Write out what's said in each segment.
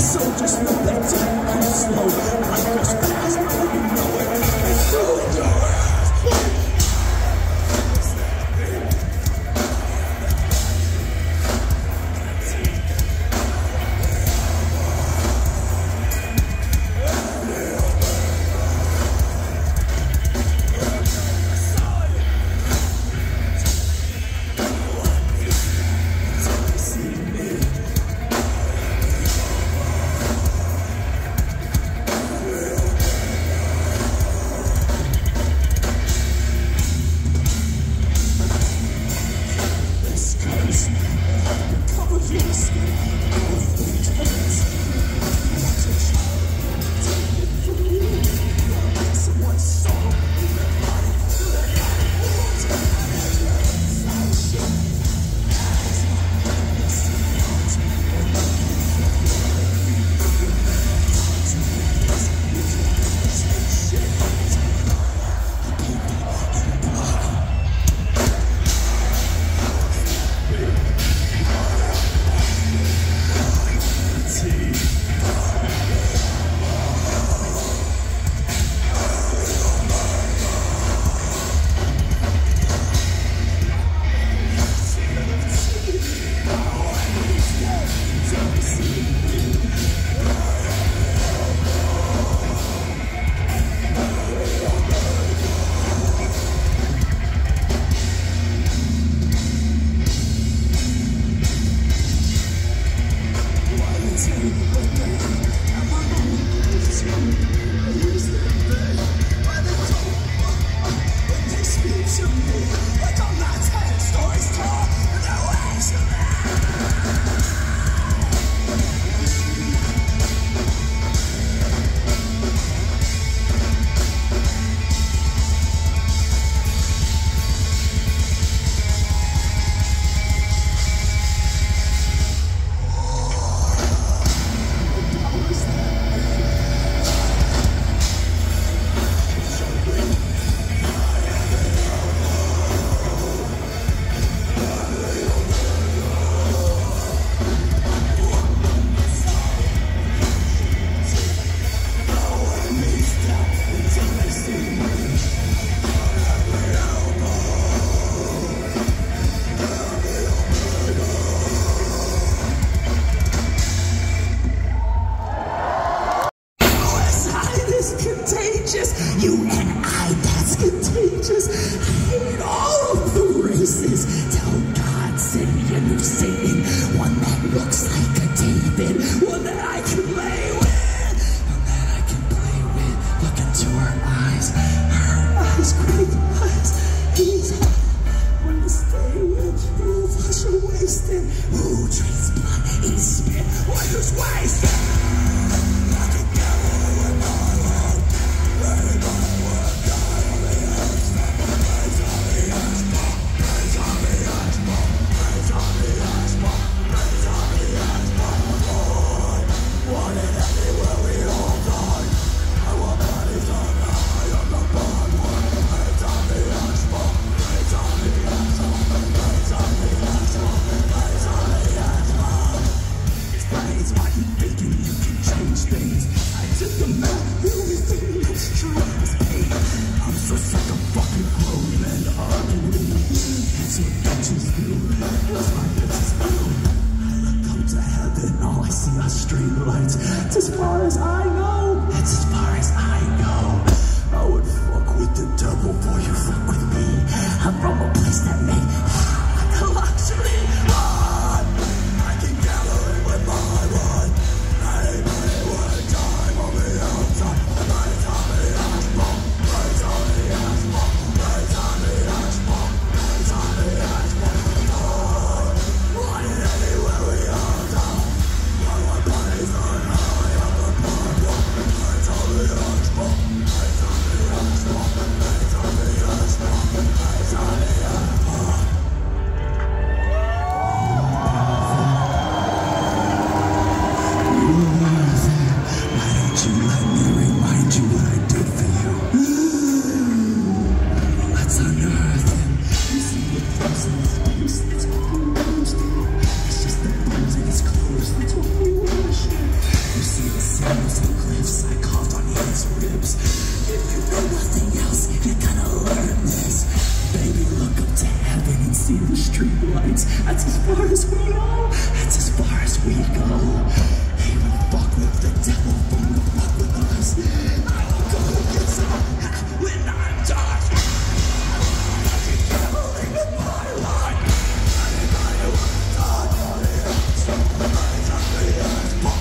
So just know that I'm slow. Life goes fast, but you know it. It's so dark. You and I, that's contagious. I hate all of the races. Tell God, send me a new Satan, one that looks like a David, one that I can play with, one that I can play with. Look into her eyes, great eyes. He's hot, one to stay with. Who flush her wasted? Who drinks blood, eats spit, one who's wasted? As far as I know, that's as far as I go. I would fuck with the devil before you fuck with me. I'm from a place that made like a luxury. I can gather it with my blood. Anybody would die on the outside. Right on the asphalt, right on the asphalt, right on the asphalt, right on the asphalt. Wanted anywhere we are down. Our bodies are his ribs. If you know nothing else, you're gonna learn this. Baby, look up to heaven and see the street lights. That's as far as we go. That's as far as we go. They will fuck with the devil, they will fuck with us. I will go get some when I'm done. I can't believe in my life. Anybody wanna die on it? Somebody tell me yes, fuck.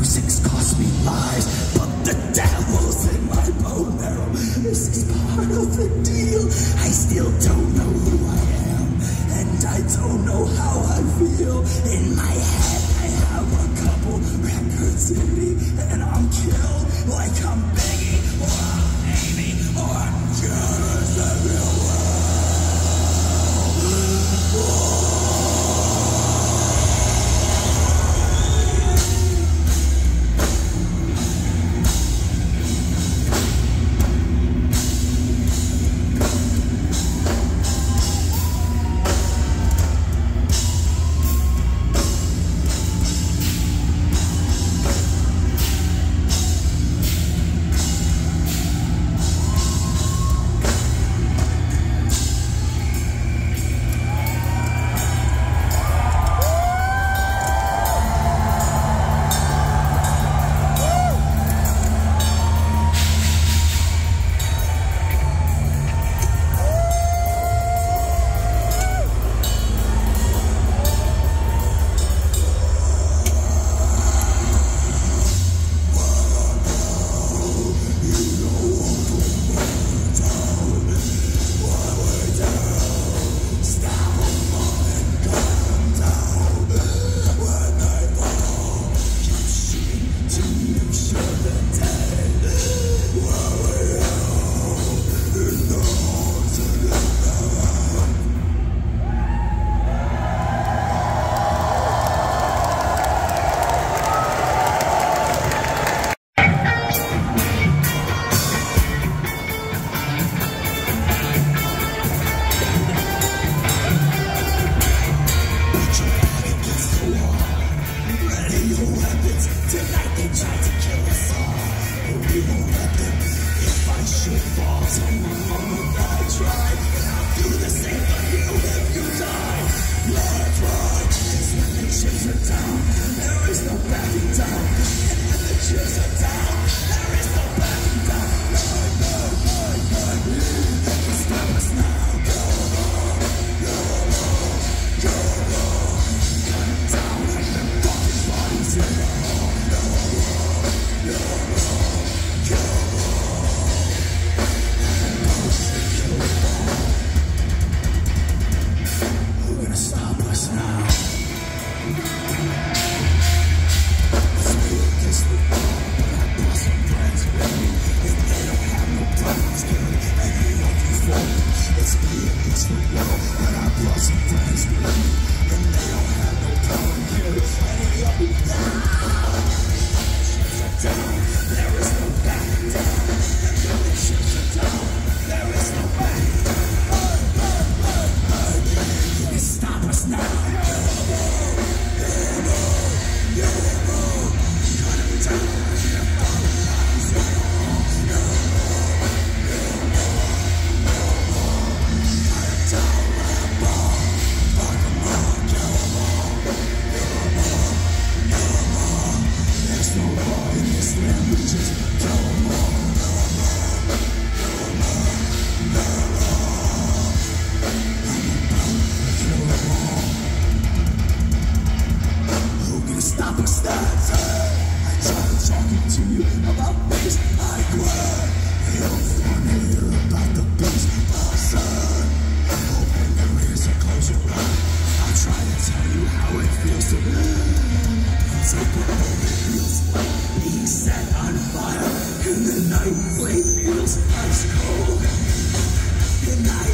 Music cost me lives, but the devil's in my bone marrow. This is part of the deal. I still don't know who I am, and I don't know how I feel. In my head, I have a couple records in me, and I'm killed like I'm Biggie, or I'm Amy, or I'm jealous of your world.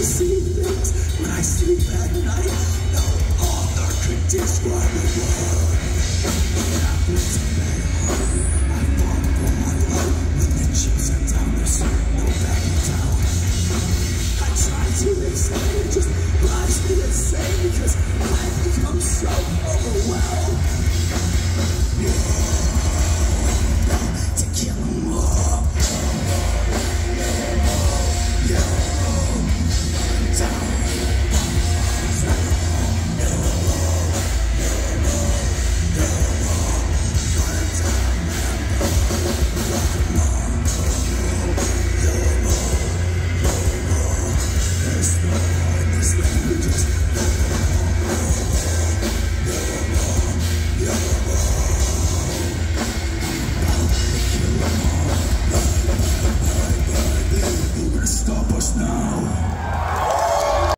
When I sleep at night, no author could describe the world.